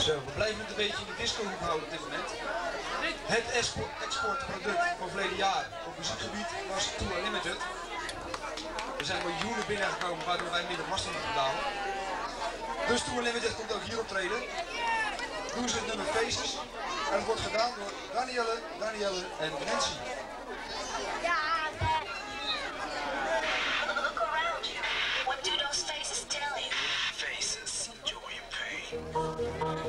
Zo, we blijven het een beetje in de discohoek houden op dit moment. Het exportproduct van verleden jaar op muziekgebied was Too Unlimited. Er zijn miljoenen binnengekomen waardoor wij minder belasting moeten betalen. Dus Too Unlimited komt ook hier optreden. Doen ze het nummer Faces. En het wordt gedaan door Danielle en Nancy. Look around you. What do those faces tell you? Faces, joy and pain.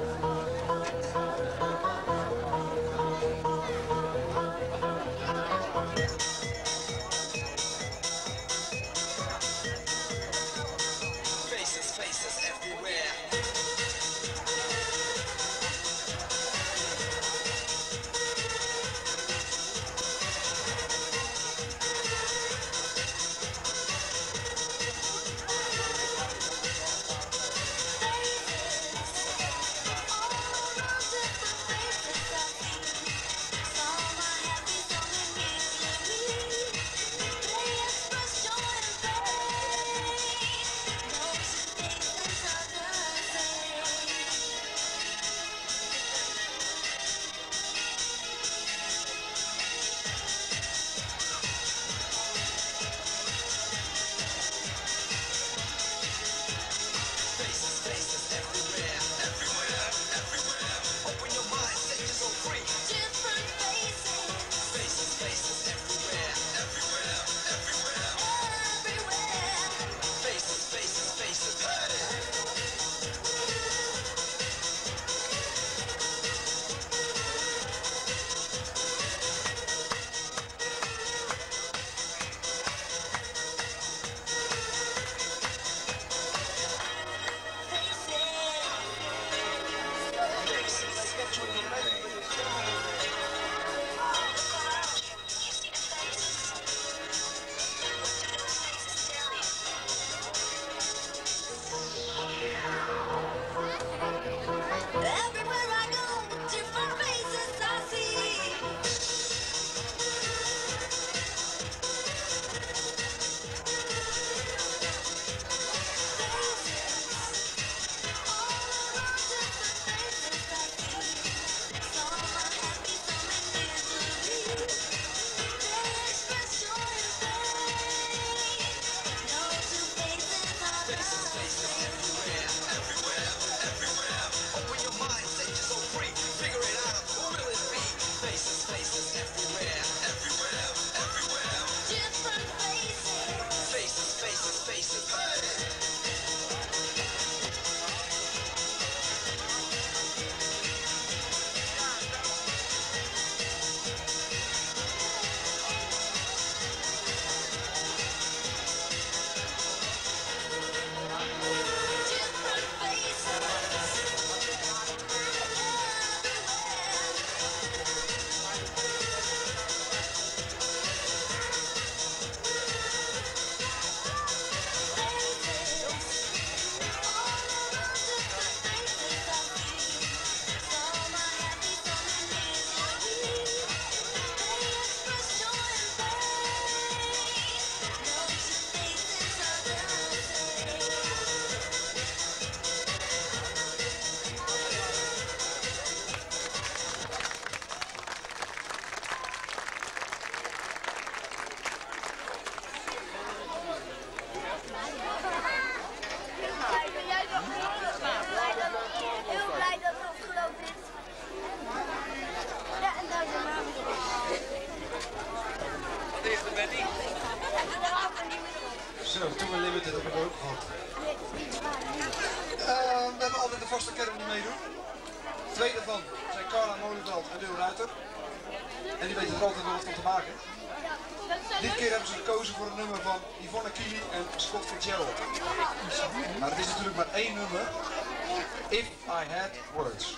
Zo, Too Unlimited heb ik ook gehad. We hebben altijd de vaste kern die meedoen. Twee daarvan zijn Carla Molenveld en Wil Ruiter. En die weten er altijd wel wat van te maken. Dit keer hebben ze gekozen voor een nummer van Yvonne Keely en Scott Fitzgerald. Maar het is natuurlijk maar één nummer. If I Had Words.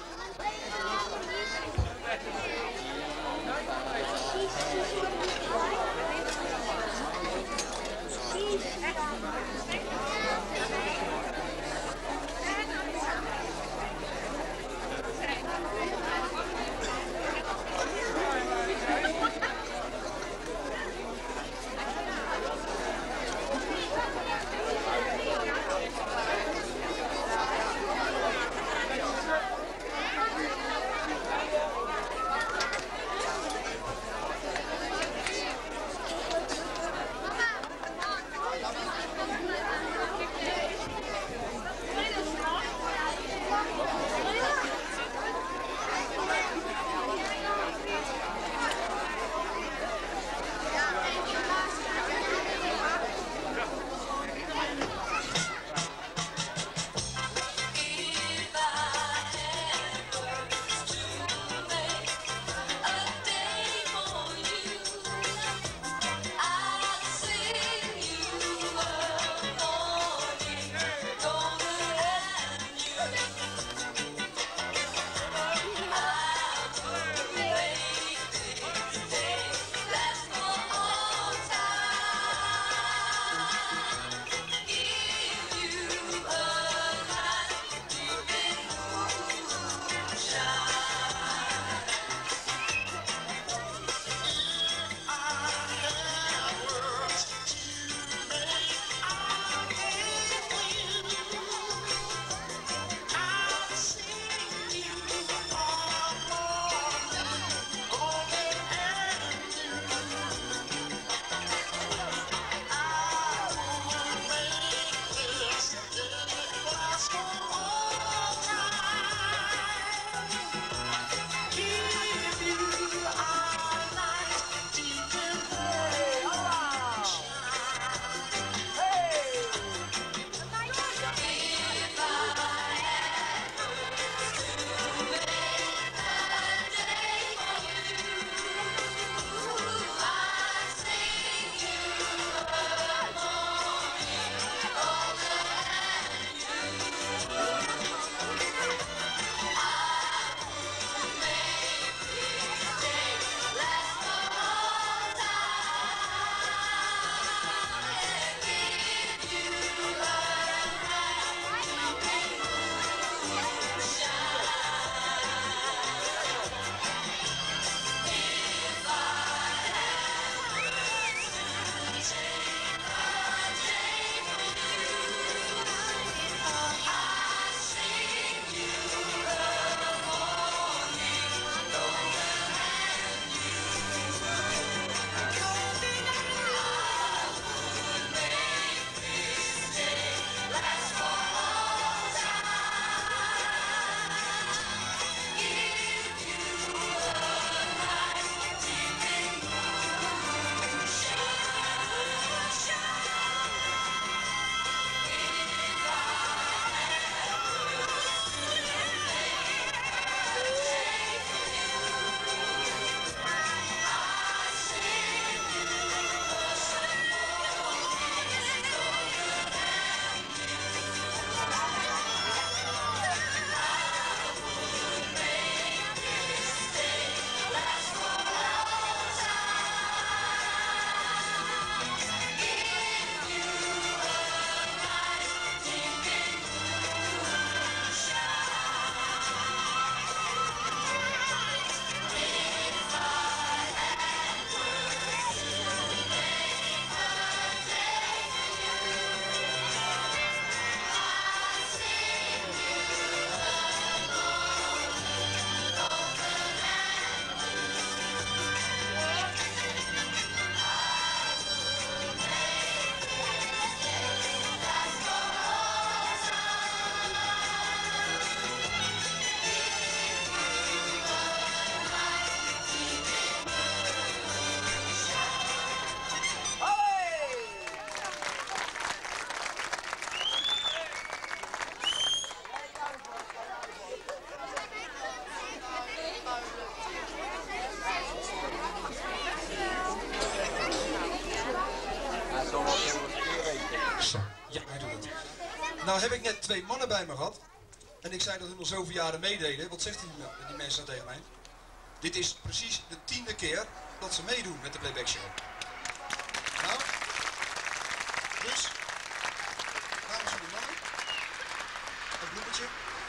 Nou heb ik net 2 mannen bij me gehad. En ik zei dat hun al zoveel jaren meededen. Wat zegt die mensen nou tegen mij? Dit is precies de 10e keer dat ze meedoen met de playback show. Nou, dus, dames en mannen, een bloemetje.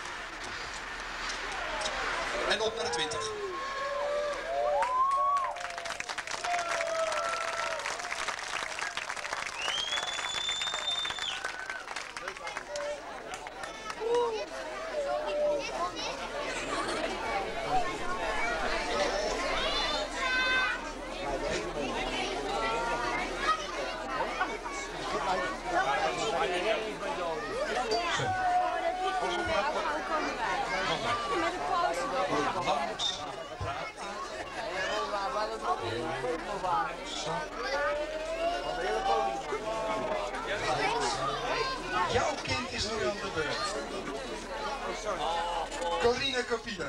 En op naar de 20. Jouw kind is nu aan de beurt. Corine Capine.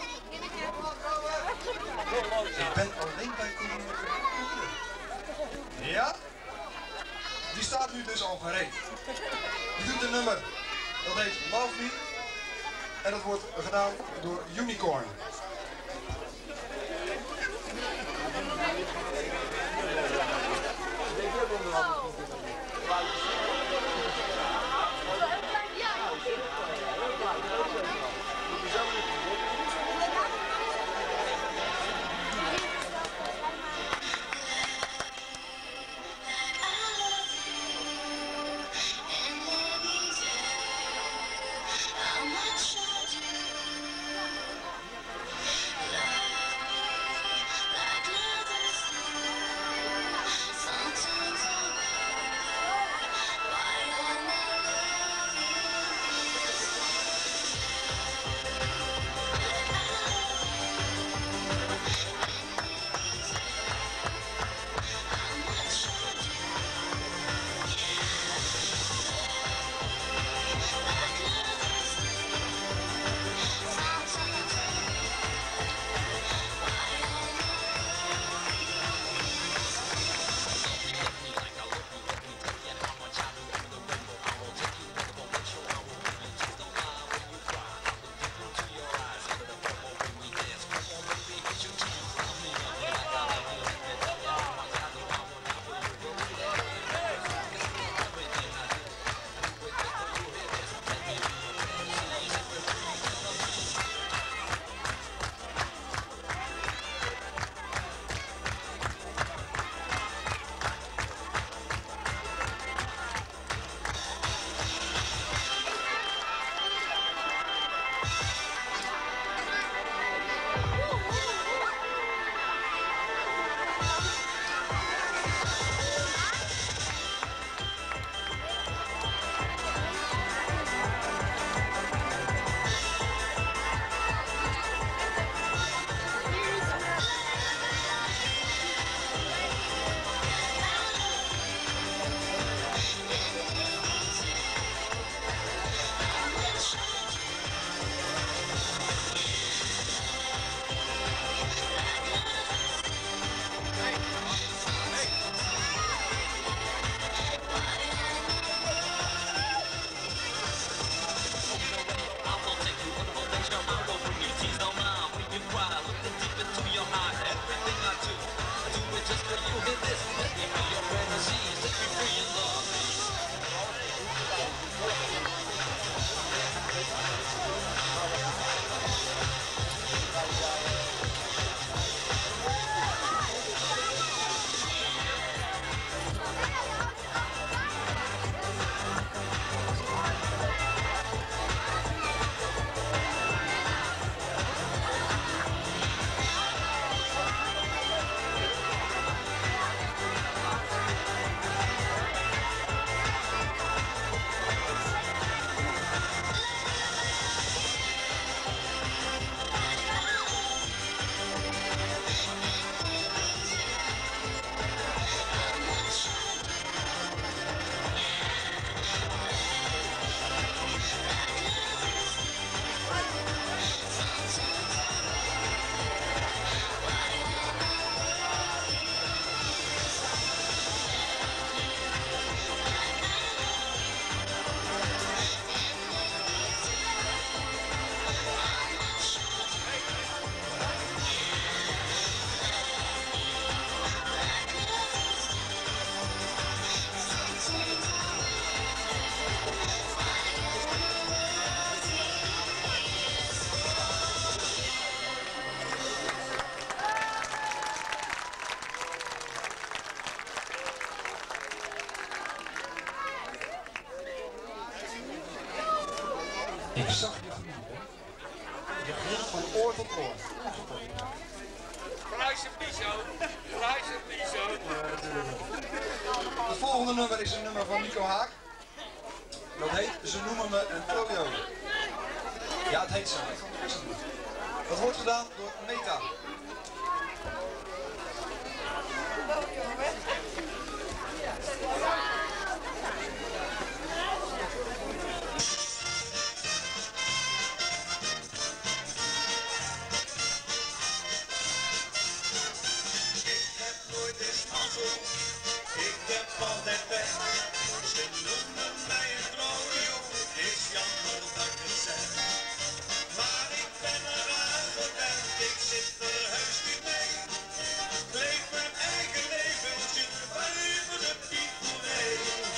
Ik ben alleen bij Corine Capine. Ja? Die staat nu dus al gereed. Die doet een nummer. Dat heet Love Me. En dat wordt gedaan door Unicorn. Ik zag je genoeg, hè? Je ging van oor tot oor. Prijzen Piso. Prijzen Piso. Het volgende nummer is een nummer van Nico Haak. Dat heet Ze noemen me een Klojo. Ja, het heet zo. Dat wordt gedaan door Meta. Ik heb altijd pech, ze noemen mij een klojo, het is jammer dat ik het zeg. Maar ik ben eraan gewend, ik zit er heus niet mee. Ik leef mijn eigen leventje, buiten de piepelree.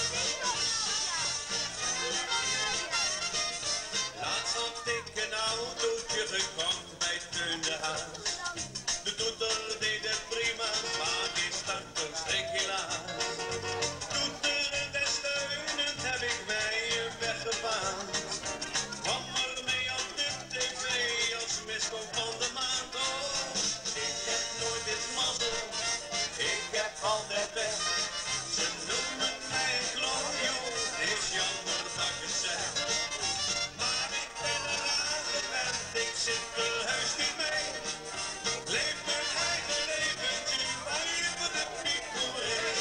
Laatst had ik een autootje gekocht bij Teun de Haas. De toeter deed het prima, maar die stak een strikje laag. Toeterend en steunend heb ik mij weggebaand. Kwam ermee op de tv als miskoop van de maand. Oh, ik heb nooit dit mazzel, ik heb altijd pech. Ze noemen mij een klojo, het is jammer dat ik het zeg. Maar ik ben eraan gewend, ik zit er heus niet mee. Leef mijn eigen leventje, buiten de piepelree.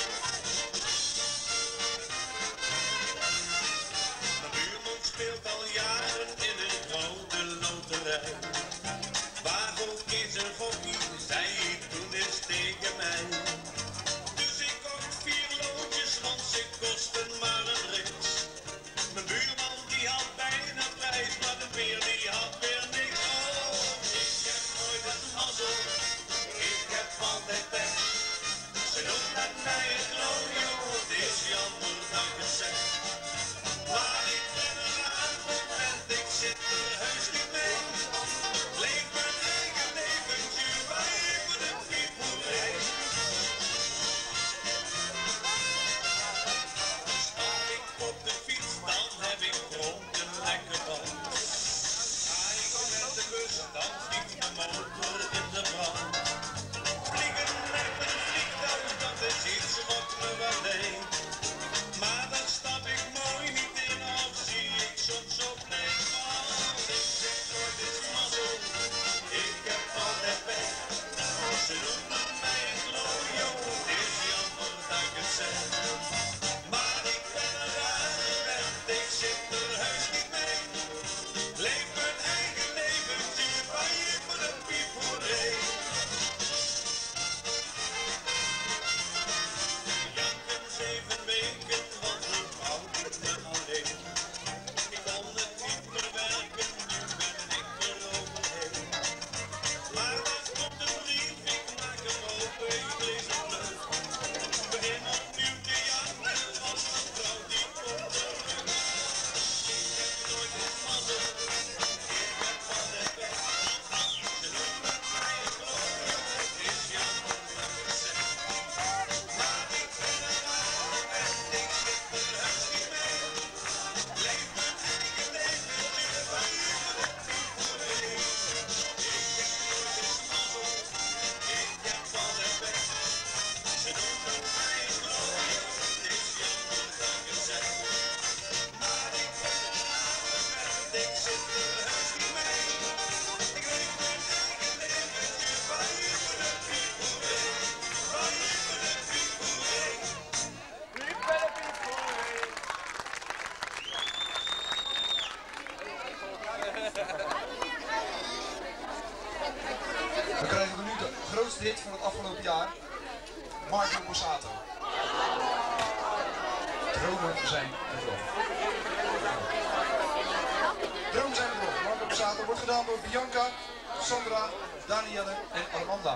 Mijn buurman speelt al jaren in een grote loterij. Waar ook is een gokkie, zei hij toen eens tegen mij. Dus ik kocht 4 loodjes, want ze kosten maar een rits. Mijn buurman die had bijna prijs, maar de beer die had weer niks. Oh, ik heb nooit het mazzel, ik heb altijd pech. Ze noemen mij een klojo, het is jammer dat ik het zeg. Maar ik ben eraan gewend, ik zit er heus niet mee. Leef mijn eigen leventje, buiten de piepelree. Stap ik op de fiets, dan heb ik rond een lekker band. Ga ik met de bus, dan vliegt de motor in de brand. Vliegen met een vliegtuig, dat is iets wat me wel deed. Maar dan stap ik mooi niet in, of zie ik soms op nee. Want ik zeg nooit is mazzel, ik heb altijd pech. Ze noemen mij een klojo, het is jammer dat ik het zeg. Maar ik ben eraan gewend, ik zit er heus niet mee. Leef mijn eigen leventje, buiten de piepelree. Janken 7 weken, want de vrouw liet me alleen. Ik kon het niet verwerken, nu ben ik er overheen. Maar dan komt een brief, ik maak hem open, ik lees het leuk. Begin opnieuw te janken, want de vrouw die komt terug. Ik heb nooit het mazzel, ik heb altijd pech. Ze noemen mij een klojo, het is jammer dat ik het zeg. Maar ik ben eraan gewend, ik zit er heus niet mee. Leef mijn eigen leventje, buiten de piepelree. Ik heb nooit eens mazzel, ik heb altijd pech. Ze noemen mij een klojo, het is jammer dat ik het zeg. Maar ik ben eraan gewend, ik zit er heus niet mee. Ik leef mijn eigen leventje, buiten de piepelree. Buiten de piepelree. Dan krijgen we nu de grootste hit van het afgelopen jaar. Marco Borsato. Dromen zijn bedrog. Dromen zijn bedrog. Marco Borsato wordt gedaan door Bianca, Sandra, Danielle en Amanda.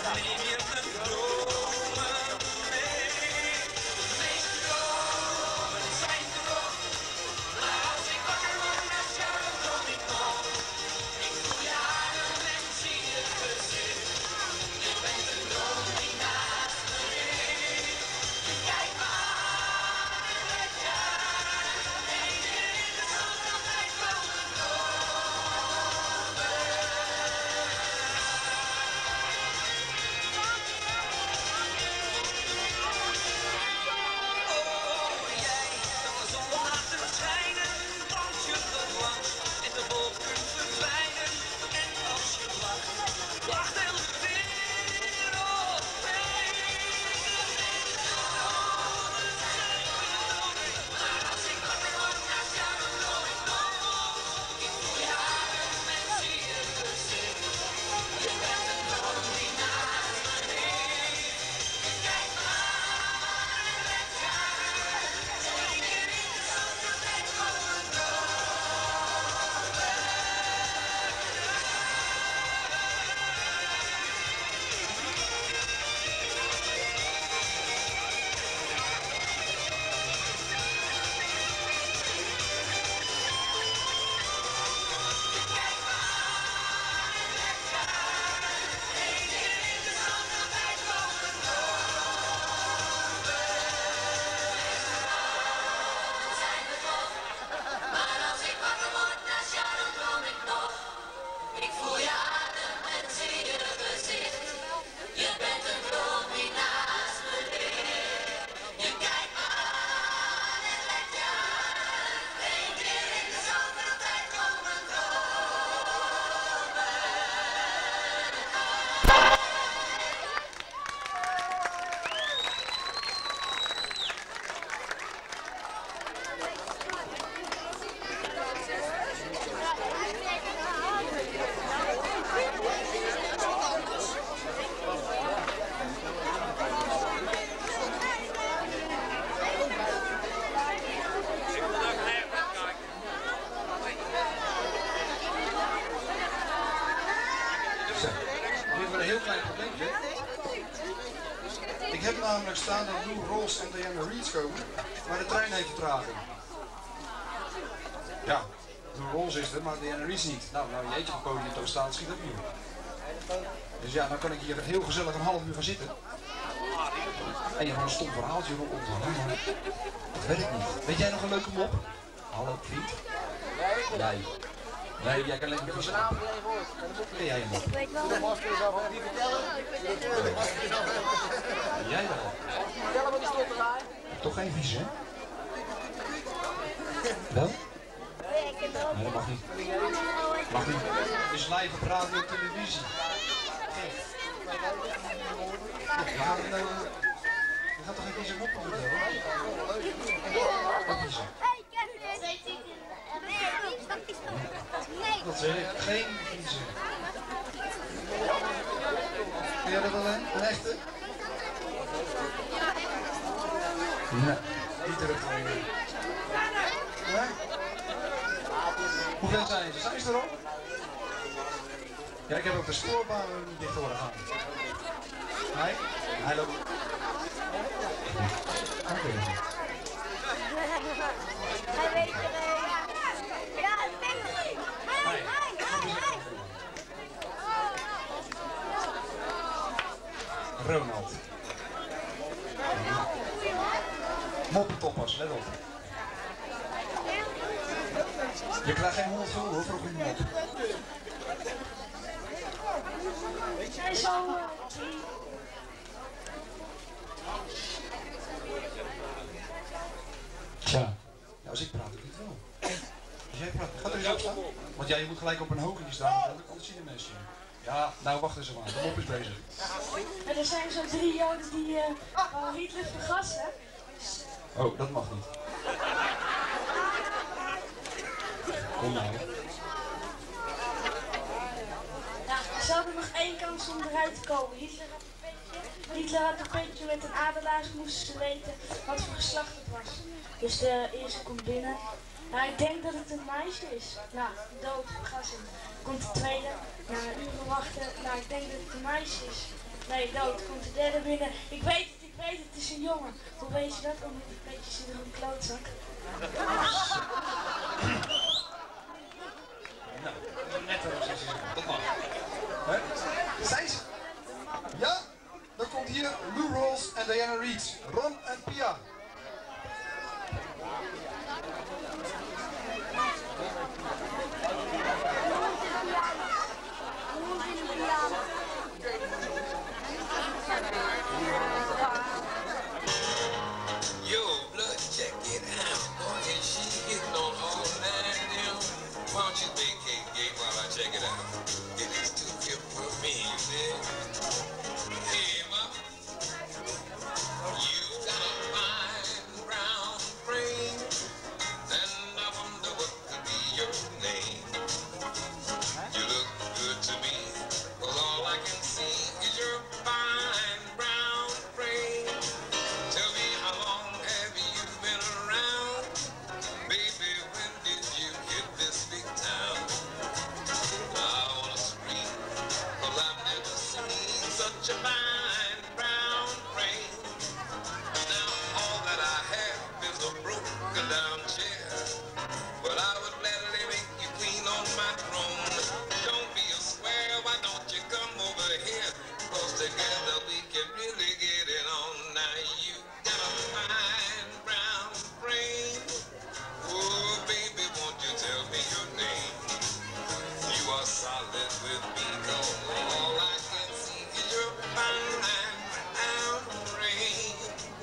Neem je mijn dromen mee. Mijn dromen zijn droom. Maar als ik wakker word, naast jou, dan droom ik nog. Ik voel je adem en zie je gezicht. Je bent een droom die naast me ligt. Kijk me aan en let je uit. Eén keer in de zon, altijd komen dromen. Oh, jij kan de zon laten schijnen, als je verlangt en de wolken verdwijnen. En als je lacht, lacht heel de wereld mee. Maar als ik wakker word, naast jou, dan droom ik nog. Ik voel je adem en zie je gezicht. Je bent een droom die naast me ligt. Kijk me aan en let je uit. Eén keer in de zon, altijd komen maar als ik wakker word, naast jou, dan droom ik nog. Ik voel je adem en zie je gezicht. Je bent een droom die naast me ligt. Je kijkt me aan en let je uit. Eén keer in de zoveel tijd komen dromen. Zo, nu hebben we een heel klein probleempje. Ik heb namelijk staan dat Lou Rawls en Diana Reeds komen, maar de trein heeft vertraging. Ja, Lou Rawls is er, maar Diana Reeds niet. Nou, jeetje van podium toch staan, schiet ook niet op. Dus ja, dan kan ik hier heel gezellig een half uur gaan zitten. En je gewoon een stom verhaaltje rond ons handen. Dat werkt niet. Weet jij nog een leuke mop? Hallo, vriend. Jij. Nee, jij kan alleen maar vissen. Ken jij een mop? Ik weet wel. Jij wel. Toch geen vies, hè? Wel? Nee, dat mag niet. Mag niet. Het is live op radio en televisie. Je gaat toch geen vieze mop vertellen? Wat vieze? Dat zeg ik. Geen vieze. Ken jij dat wel, hè? Een echte? Nee, niet terugkomen. Ja? Hoeveel zijn ze? Zijn ze er al? Ja, ik heb ook de spoorbaan niet dicht horen gaan. Nee? Hij loopt. Oké. Hij weet er, ja, het denk ik. Hey. Ronald. Moppentoppers, let op. Je krijgt geen 100 gulden hoor voor een goede mop. Hij zal... Tja, ja, als ik praat, doe ik het wel. Als jij praat, ga er eens op staan. Want jij moet gelijk op een hoogje staan, anders zien de mensen. Ja, nou wacht eens even aan, de mop is bezig. En er zijn zo'n 3 Joden die Hitler vergassen. Oh, dat mag niet. Kom nou. Ja, ze hadden nog 1 kans om eruit te komen. Hitler had een petje met een adelaar, moesten ze weten wat voor geslacht het was. Dus de eerste komt binnen. Nou, ik denk dat het een meisje is. Nou, dood, vergassing. Komt de tweede. Na een uur wachten. Nou, ik denk dat het een meisje is. Nee, dood. Komt de derde binnen. Ik weet het, het is een jongen. Hoe weet je dat? Omdat het petje zit in een klootzak. Nou, net een precies. Dat mag. Zijn ze? Ja? Dan komt hier Lou Rawls en Diana Reed. Ron en Pia. Yo, blood, check it out. Boy, is she hitting on all nine of them? Why don't you vacate gate while I check it out? It is too hip for me, you see? Hey, ma. You got a fine brown frame, and I wonder what could be your name. You look good to me, well, all I can see is your fine brown frame. Tell me, how long have you been around? Baby, when did you hit this big town? I wanna scream, 'cause I've never seen such a fine brown frame. Now all that I have is a broken down chair, but I would gladly make you queen on my throne. Don't be a square, why don't you come over here? 'Cause together we can really get it on. Now you got a fine brown frame. Oh baby, won't you tell me your name? You are solid with me, 'cause all I can see is your fine brown frame.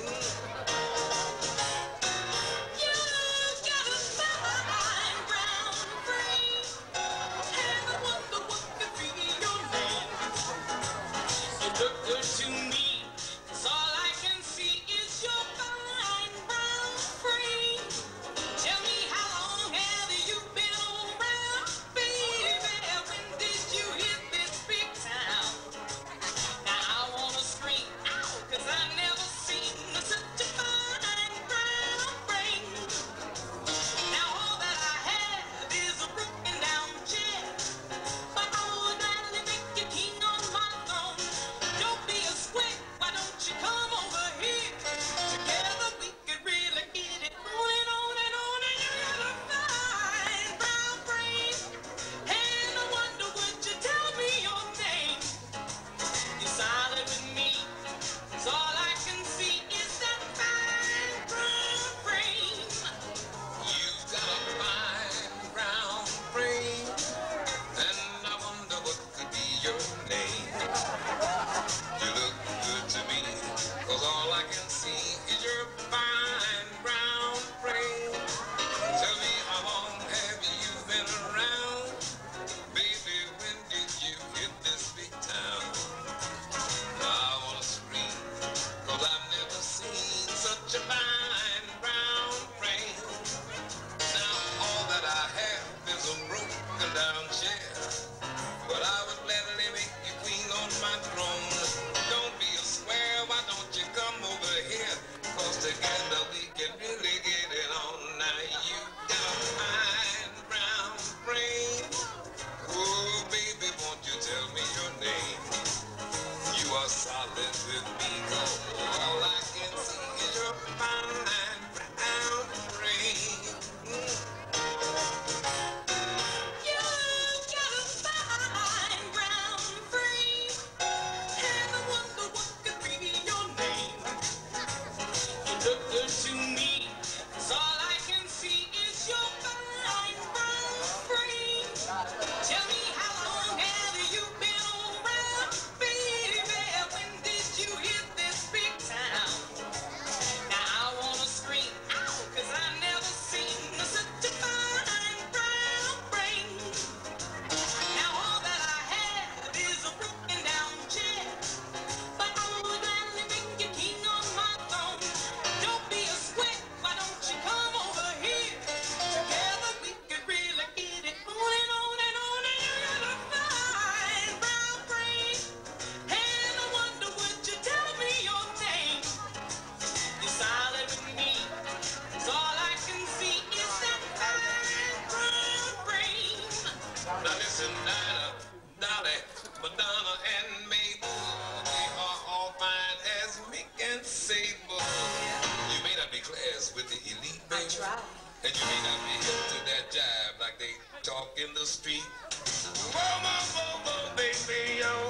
You got a fine brown frame, and I wonder what could be your name. You look good to me, 'cause all I can see is your fine brown frame. Tell me, how long have you been around, baby? When did you hit this big town? Now I wanna scream out, 'cause I never seen such a fine brown frame. Now all that I have is a broken down chair, but I would gladly make you king on my throne. Don't be a square, why don't you come over here? Together we could really get it on and on. And you got a fine brown frame, and I wonder, would you tell me your name? You're solid with me, 'cause all I can see is that fine brown frame. You've got a fine brown frame, and I wonder what could be your name. You look good to me, 'cause all I can see is your fine brown frame. Tell me, how long have you been around? Baby, when did you hit this big town? I wanna scream, 'cause I've never seen such a fine brown frame. Now all that I have is a broken down chair, but I would gladly make you queen on my throne. Don't be a square, why don't you come over here? 'Cause together we can really get it on. Now you got a fine brown frame. Oh baby, won't you tell me your name? You are solid with me, 'cause all I can see is your fine brown frame. You got a fine brown frame, and I wonder what could be your name. You look good to me, 'cause all I can see is your fine brown frame. Tell me, how long have you been around, baby? When did you hit mess with the elite, baby. And you may not be hip to that jive like they talk in the street. Whoa, whoa, whoa, whoa, baby, yo.